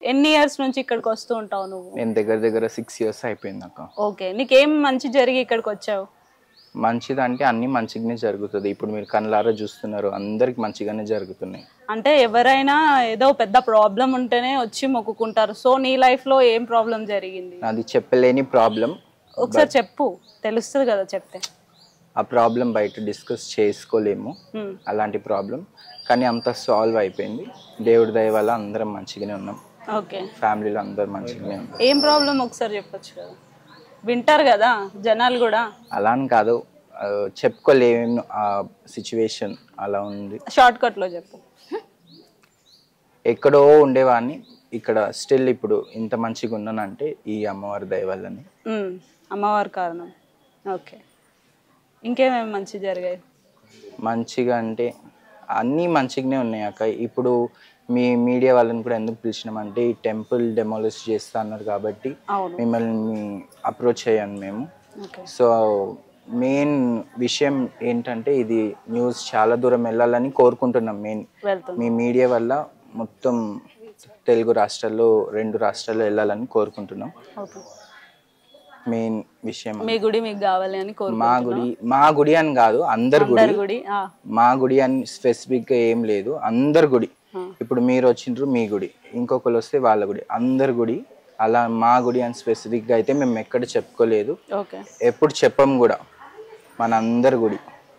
ఎన్ని ఇయర్స్ నుంచి ఇక్కడికి వస్తూ ఉంటావు నువ్వు? నేను దగ్గర దగ్గర 6 years అయిపోయింది అక్క. ఓకే, నీకేం మంచి జరిగి ఇక్కడికి వచ్చావు? మంచిదంటే అన్ని మంచిగానే జరుగుతుంది. ఇప్పుడు మీరు కళ్ళారా చూస్తున్నారు, అందరికి మంచిగానే జరుగుతున్నాయి. అంటే ఎవరైనా ఏదో పెద్ద ప్రాబ్లం ఉంటేనే వచ్చి మొక్కుకుంటారు. సో నీ లైఫ్ లో ఏం ప్రాబ్లం జరిగింది? అది చెప్పలేని ప్రాబ్లం. ఒకసారి చెప్పు, తెలుస్తుంది కదా చెప్తే. ఆ ప్రాబ్లం బయట డిస్కస్ చేసుకోలేము, అలాంటి ప్రాబ్లం. కానీ అంత సాల్వ్ అయిపోయింది దేవుడి దయ వల్ల. అందరం మంచిగానే ఉన్నాం. ఓకే, ఫ్యామిలీలో అందరు మంచిగానే ఉన్నాం. ఏం ప్రాబ్లం ఒకసారి చెప్పొచ్చు కదా, వింటారు కదా జనాలు కూడా. అలా అని కాదు, చెప్పుకోలేము, ఆ సిచ్యువేషన్ అలా ఉంది. షార్ట్ కట్ లో చెప్పు. ఎక్కడో ఉండేవాడిని, ఇక్కడ స్టిల్ ఇప్పుడు ఇంత మంచిగా ఉన్నానంటే ఈ అమ్మవారి దయ వల్లనే. అమ్మవారి కారణం. ఓకే, ఇంకేమేమి మంచి జరిగాయి? మంచిగా అంటే అన్నీ మంచిగానే ఉన్నాయి అక్క. ఇప్పుడు మీ మీడియా వాళ్ళని కూడా ఎందుకు పిలిచినామంటే ఈ టెంపుల్ డెమాలిష్ చేస్తా అన్నారు కాబట్టి మిమ్మల్ని అప్రోచ్ అయ్యాను మేము. సో మెయిన్ విషయం ఏంటంటే ఇది న్యూస్ చాలా దూరం వెళ్ళాలని కోరుకుంటున్నాం. మీ మీడియా వల్ల మొత్తం తెలుగు రాష్ట్రాల్లో 2 రాష్ట్రాల్లో వెళ్ళాలని కోరుకుంటున్నాం. మెయిన్ విషయం మీ గుడి మీకు కావాలి అని మా గుడి అని కాదు, అందరి గుడి. మా గుడి అని స్పెసిఫిక్ గా ఏం లేదు, అందరి గుడి. ఇప్పుడు మీరు వచ్చిండ్రు మీ గుడి, ఇంకొకరు వస్తే వాళ్ళ గుడి, అందరి గుడి. అలా మా గుడి అని స్పెసిఫిక్ గా అయితే మేము ఎక్కడ చెప్పుకోలేదు, ఎప్పుడు చెప్పం కూడా. మన అందరి గుడి.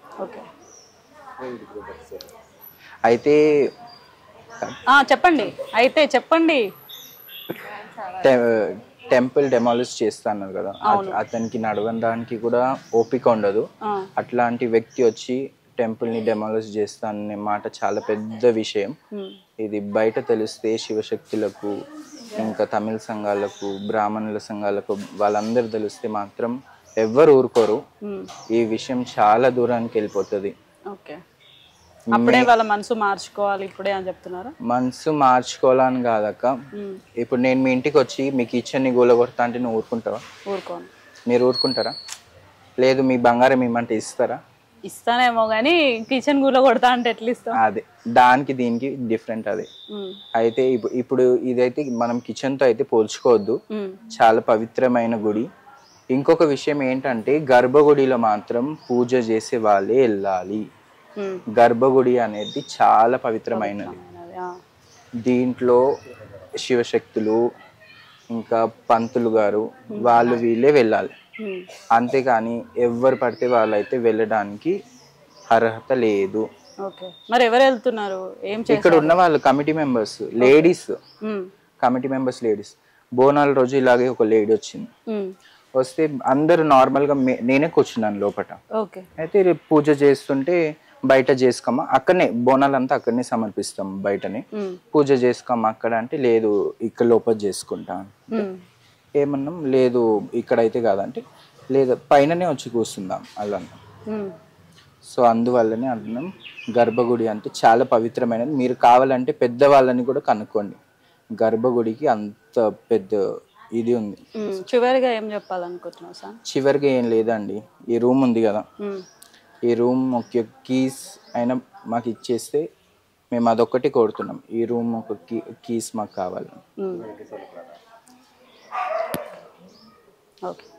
అయితే చెప్పండి, అయితే చెప్పండి. టెంపుల్ డెమాలిష్ చేస్తా అన్నారు కదా, అతనికి నడవడానికి కూడా ఓపిక ఉండదు. అట్లాంటి వ్యక్తి వచ్చి టెంపుల్ ని డెమాలిష్ చేస్తా అనే మాట చాలా పెద్ద విషయం. ఇది బయట తెలిస్తే శివశక్తులకు, ఇంకా తమిళ సంఘాలకు, బ్రాహ్మణుల సంఘాలకు వాళ్ళందరూ తెలిస్తే మాత్రం ఎవ్వరు ఊరుకోరు. ఈ విషయం చాలా దూరానికి వెళ్ళిపోతుంది. అప్పుడే వాళ్ళ మనసు మార్చుకోవాలి ఇప్పుడే అని చెప్తున్నారు. మనసు మార్చుకోవాలని కాదక్క, ఇప్పుడు నేను మీ ఇంటికి వచ్చి మీ కిచెన్ ని గూలగొడతా అంటే నువ్వు ఊరుకుంటావా? ఊరుకోను. మీరు ఊరుకుంటారా? లేదు. మీ బంగారం ఇమ్మంటే ఇస్తారా? ఇస్తానేమో గానీ కిచెన్ గూలగొడతా అంటే ఎట్లా ఇస్తాం? అదే, దానికి దీనికి డిఫరెంట్ అదే. అయితే ఇప్పుడు ఇదైతే మనం కిచెన్ తో అయితే పోల్చుకోవద్దు, చాలా పవిత్రమైన గుడి. ఇంకొక విషయం ఏంటంటే గర్భగుడిలో మాత్రం పూజ చేసే వాళ్ళే వెళ్ళాలి. గర్భగుడి అనేది చాలా పవిత్రమైనది. దీంట్లో శివశక్తులు ఇంకా పంతులు గారు వాళ్ళు వీళ్ళే వెళ్ళాలి. అంతేకాని ఎవరు పడితే వాళ్ళైతే వెళ్ళడానికి అర్హత లేదు. మరి ఎవరు వెళ్తున్నారు? ఇక్కడ ఉన్న వాళ్ళు committee members, ladies, committee members ladies. బోనాల రోజు ఇలాగే ఒక లేడీ వచ్చింది. వస్తే అందరు నార్మల్ గా నేనే కూర్చున్నాను లోపట. అయితే పూజ చేస్తుంటే బయట చేసుకోమా, అక్కడనే బోనాలంతా అక్కడనే సమర్పిస్తాం, బయటనే పూజ చేసుకోమా అక్కడ అంటే, లేదు ఇక్కడ లోపల చేసుకుంటా. ఏమన్నాం, లేదు ఇక్కడైతే కాదంటే, లేదు పైననే వచ్చి కూర్చుందాం అలా. సో అందువల్లనే అంటున్నాం గర్భగుడి అంటే చాలా పవిత్రమైనది. మీరు కావాలంటే పెద్దవాళ్ళని కూడా కనుక్కోండి, గర్భగుడికి అంత పెద్ద ఇది ఉంది. చివరిగా ఏం చెప్పాలనుకుంటున్నావు సార్? చివరిగా ఏం లేదండి, ఈ రూమ్ ఉంది కదా, ఈ రూమ్ ఒక కీస్ అయినా మాకు ఇచ్చేస్తే మేము అదొక్కటి కోరుతున్నాం. ఈ రూమ్ ఒక కీస్ మాకు కావాలి. ఓకే.